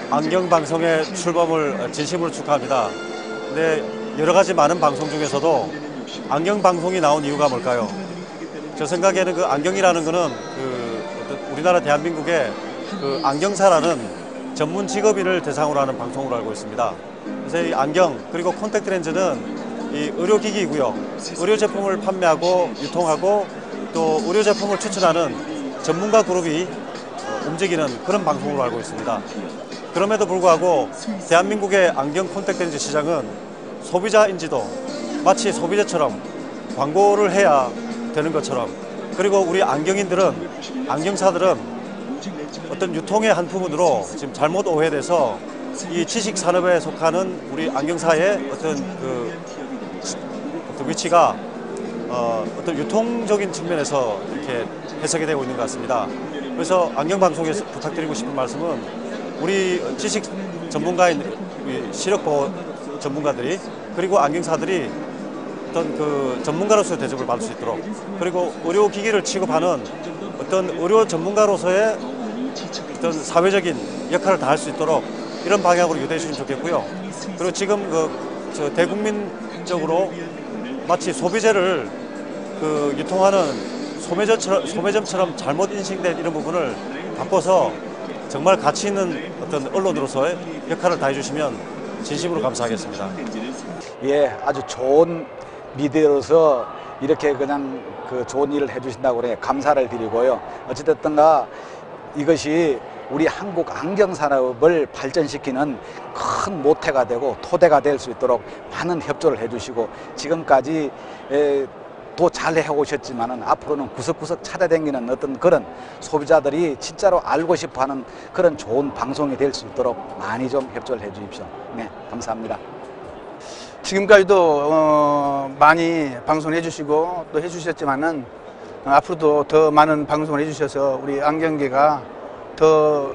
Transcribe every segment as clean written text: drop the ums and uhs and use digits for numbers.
안경 방송의 출범을 진심으로 축하합니다. 근데 여러 가지 많은 방송 중에서도 안경 방송이 나온 이유가 뭘까요? 저 생각에는 그 안경이라는 거는 우리나라 대한민국의 그 안경사라는 전문 직업인을 대상으로 하는 방송으로 알고 있습니다. 그래서 이 안경 그리고 콘택트 렌즈는 이 의료기기이고요. 의료 제품을 판매하고 유통하고 또 의료 제품을 추천하는 전문가 그룹이 움직이는 그런 방송으로 알고 있습니다. 그럼에도 불구하고 대한민국의 안경 콘택트 렌즈 시장은 소비자 인지도 마치 소비자처럼 광고를 해야 되는 것처럼, 그리고 우리 안경인들은, 안경사들은 어떤 유통의 한 부분으로 지금 잘못 오해돼서 이 지식 산업에 속하는 우리 안경사의 어떤 위치가 어떤 유통적인 측면에서 이렇게 해석이 되고 있는 것 같습니다. 그래서 안경 방송에서 부탁드리고 싶은 말씀은 우리 지식 전문가인 시력보호 전문가들이 그리고 안경사들이 어떤 그 전문가로서의 대접을 받을 수 있도록, 그리고 의료기기를 취급하는 어떤 의료 전문가로서의 어떤 사회적인 역할을 다할 수 있도록 이런 방향으로 유도해 주시면 좋겠고요. 그리고 지금 대국민적으로 마치 소비재를 유통하는 소매점처럼 잘못 인식된 이런 부분을 바꿔서 정말 가치 있는 어떤 언론으로서의 역할을 다해 주시면 진심으로 감사하겠습니다. 예, 아주 좋은 미디어로서 이렇게 그냥 좋은 일을 해주신다고 그래 감사를 드리고요. 어찌됐든가 이것이 우리 한국 안경 산업을 발전시키는 큰 모태가 되고 토대가 될 수 있도록 많은 협조를 해주시고, 지금까지 또 잘 해오셨지만은 앞으로는 구석구석 찾아다니는 어떤 그런 소비자들이 진짜로 알고 싶어하는 그런 좋은 방송이 될 수 있도록 많이 좀 협조를 해주십시오. 네, 감사합니다. 지금까지도 많이 방송을 해주시고 또 해주셨지만은 앞으로도 더 많은 방송을 해주셔서 우리 안경계가 더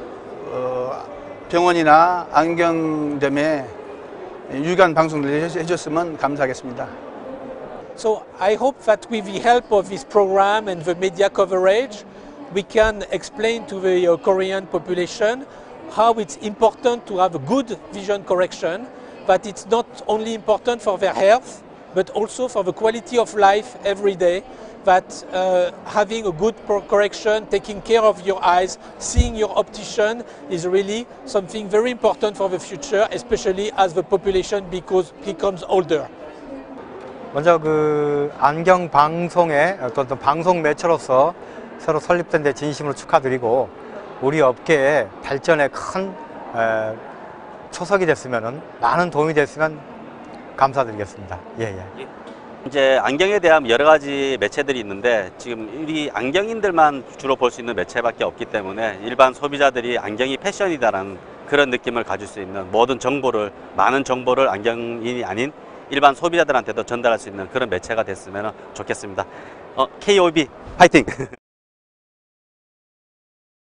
병원이나 안경점에 유익한 방송을 해줬으면 감사하겠습니다. So I hope that with the help of this program and the media coverage, we can explain to the Korean population how it's important to have a good vision correction, that it's not only important for their health, but also for the quality of life every day, that having a good correction, taking care of your eyes, seeing your optician is really something very important for the future, especially as the population becomes older. 먼저 안경 방송의 어떤 방송 매체로서 새로 설립된 데 진심으로 축하드리고, 우리 업계의 발전에 큰 초석이 됐으면, 많은 도움이 됐으면 감사드리겠습니다. 예. 이제 안경에 대한 여러 가지 매체들이 있는데 지금 우리 안경인들만 주로 볼 수 있는 매체밖에 없기 때문에 일반 소비자들이 안경이 패션이다라는 그런 느낌을 가질 수 있는 모든 정보를, 많은 정보를 안경인이 아닌 일반 소비자들한테도 전달할 수 있는 그런 매체가 됐으면 좋겠습니다. KOB 파이팅!